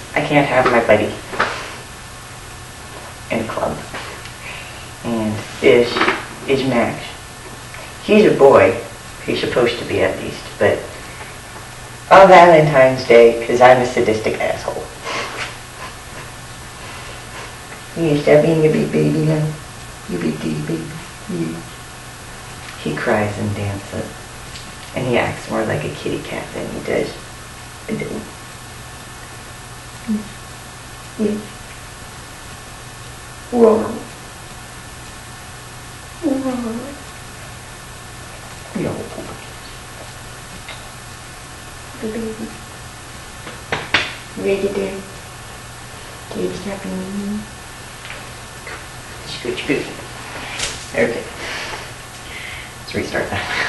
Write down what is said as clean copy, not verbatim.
I can't have my buddy in a club. And this is Max. He's a boy. He's supposed to be, at least. But on Valentine's Day, because I'm a sadistic asshole. Yeah, stop being a big baby now. You big kitty baby. Yeah. He cries and dances. And he acts more like a kitty cat than he does a dog. Yes. Roar. Roar. No. The baby. Ready there? Can you stop me? Scoot, scoot. Okay. Let's restart that.